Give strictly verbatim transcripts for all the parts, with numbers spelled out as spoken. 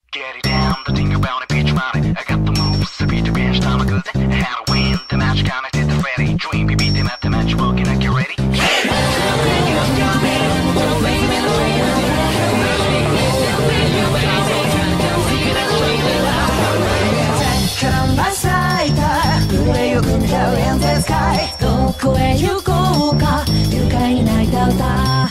Get it down, the thing around a beach money. I got the moves, the beat the bench, time I good. How to win the match, connected the ready. Dream, you beat them at the match, working like you're ready. Come by side, 揺れゆくんだレンズスカイどこへ行こうか愉快に泣いた歌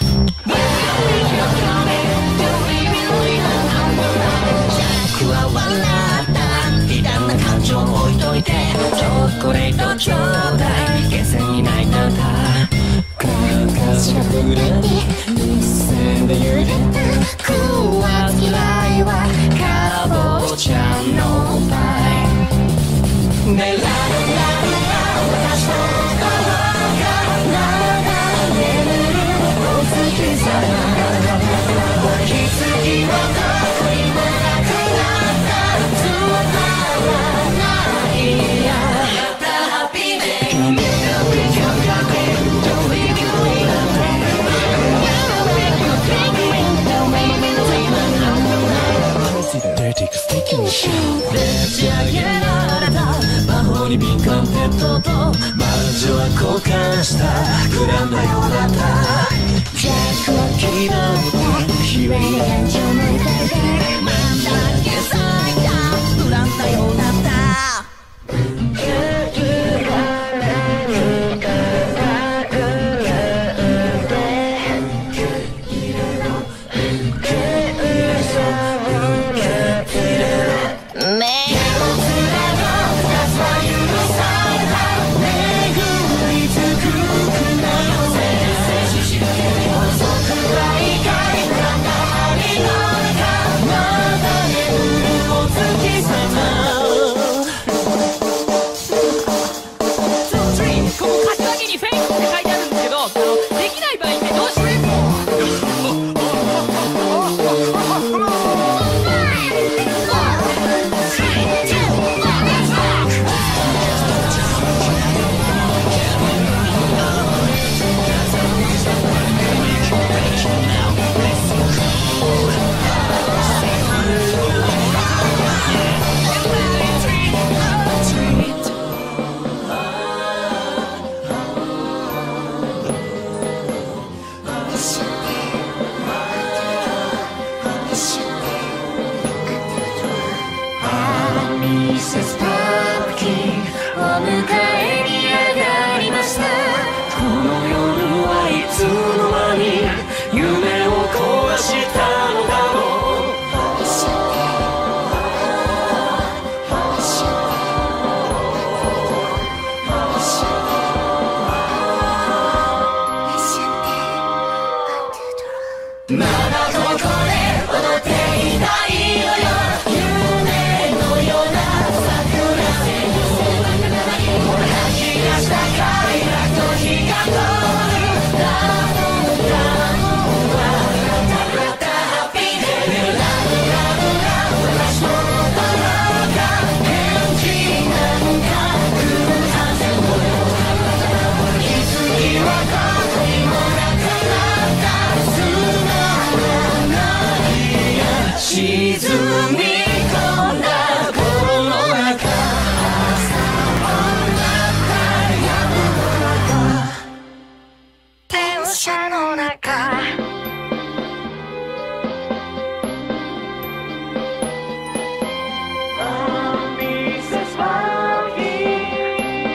僕は笑った悲惨な感情を置いといてチョコレートちょうだい下船に泣いた歌形がぶれて一線で揺れた食わず嫌いはかぼちゃのパイねらららら私の心がまだ眠るお月さま気づきもどこにもなくなったつまらないやったハッピーデー Don't leave me Dirty sticky で仕上げられた魔法に敏感ペットと魔女は交換したグランだようだったジャックは気が向く悲鳴や感情の歌でなんだけ咲いたグランだようだった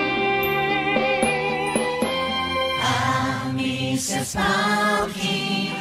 Missus Monkey